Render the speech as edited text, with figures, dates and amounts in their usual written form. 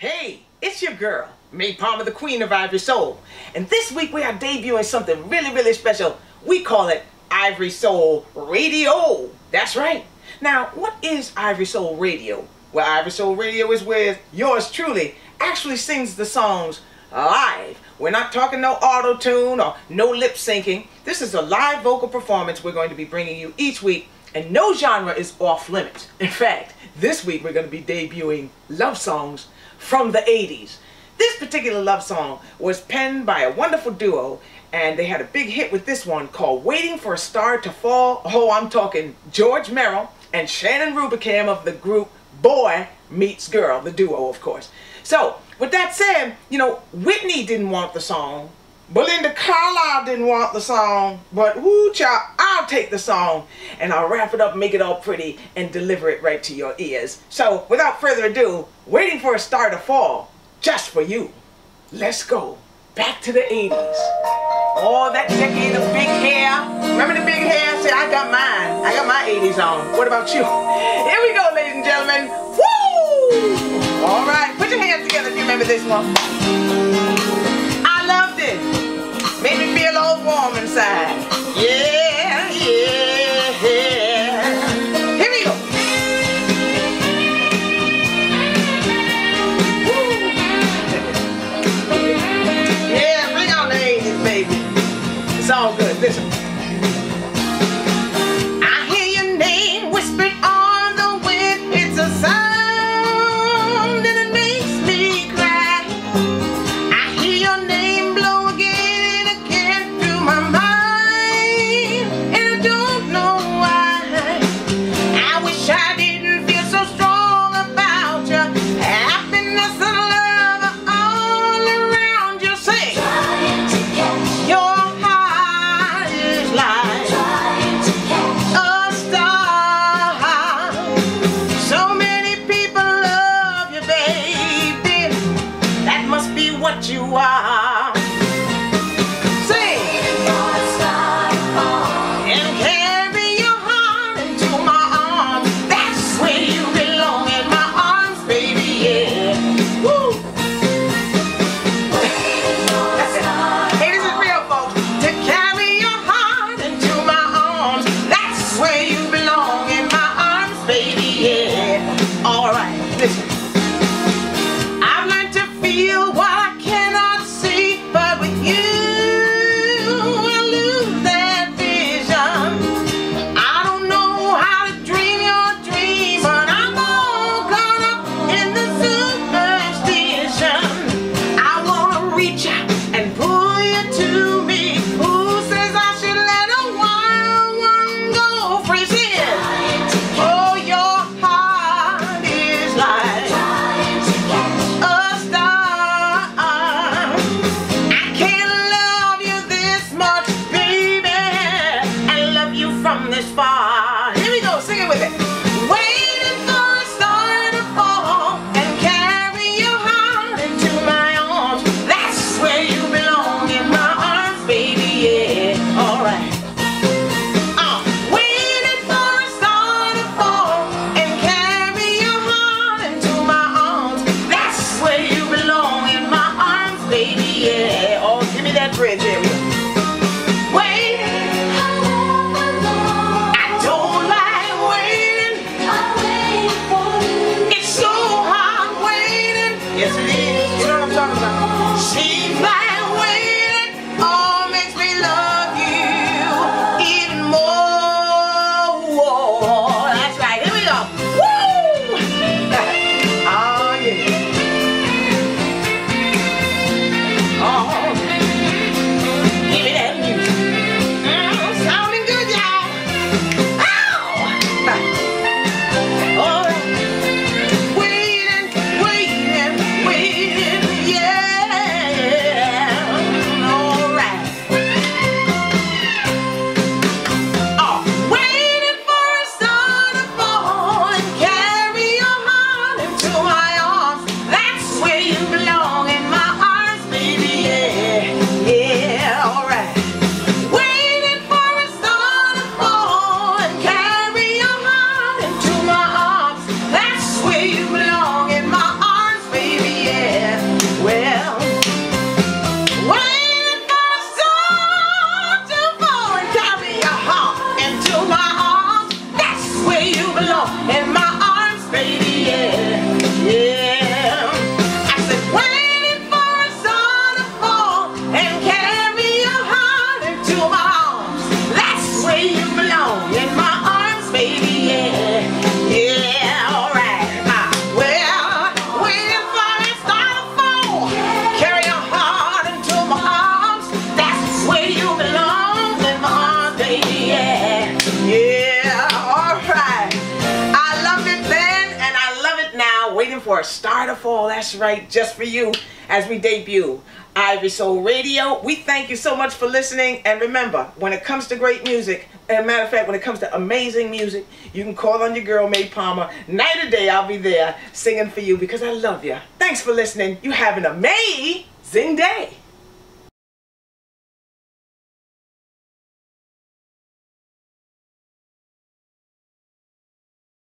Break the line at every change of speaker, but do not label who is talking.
Hey, it's your girl, May Palmer, the Queen of Ivory Soul. And this week we are debuting something really special. We call it Ivory Soul Radio. That's right. Now, what is Ivory Soul Radio? Well, Ivory Soul Radio is where yours truly actually sings the songs live. We're not talking no auto-tune or no lip syncing. This is a live vocal performance we're going to be bringing you each week, and no genre is off limits. In fact, this week we're going to be debuting love songs from the 80s. This particular love song was penned by a wonderful duo, and they had a big hit with this one called Waiting for a Star to Fall. Oh, I'm talking George Merrill and Shannon Rubicam of the group Boy Meets Girl, the duo, of course. So, with that said, you know, Whitney didn't want the song, Belinda Carlisle didn't want the song, but woo child, I'll take the song and I'll wrap it up, make it all pretty, and deliver it right to your ears. So, without further ado, Waiting for a Star to Fall, just for you. Let's go back to the 80s. Oh, that decade of big hair. Remember the big hair? Say, I got mine. I got my 80s on. What about you? Here we go, ladies and gentlemen. Woo! All right, put your hands together if you remember this one. I loved it. Made me feel all warm inside. Yeah, yeah, yeah. Here we go. Yeah, bring on the 80s, baby. It's all good. Listen. I hear your name whispered on the wind. It's a sound and it makes me cry. I hear your name blow again and again through my mind, and I don't know why. I wish I didn't feel so strong about you. Happiness and love are all around you. Say, trying to catch your heart is like trying to catch a star. So many people love you, baby. That must be what you are. Say, and carry your heart into my arms. That's where you belong, in my arms, baby, yeah. Woo! Hey, this is real, folks. To carry your heart into my arms. That's where you belong, in my arms, baby, yeah. All right, listen. I've learned to feel what I cannot see, but with you I lose that vision. I don't know how to dream your dream, but I'm all caught up in the superstition. I wanna reach out and pull you to me. Who says I should let a wild one go free? Oh, your heart is like a star. I can't love you this much, baby, and love you from this far. Here we go, sing it with it. Waiting for a star to fall and carry your heart into my arms. That's where you belong, in my arms, baby, yeah. All right. Waiting for a star to fall and carry your heart into my arms. That's where you belong, in my arms, baby, yeah. Oh, give me that bridge, here we go. Wait, I for a start of fall. That's right, just for you as we debut Ivory Soul Radio. We thank you so much for listening. And remember, when it comes to great music, and matter of fact, when it comes to amazing music, you can call on your girl, May Palmer. Night or day, I'll be there singing for you because I love you. Thanks for listening. You have an amazing day.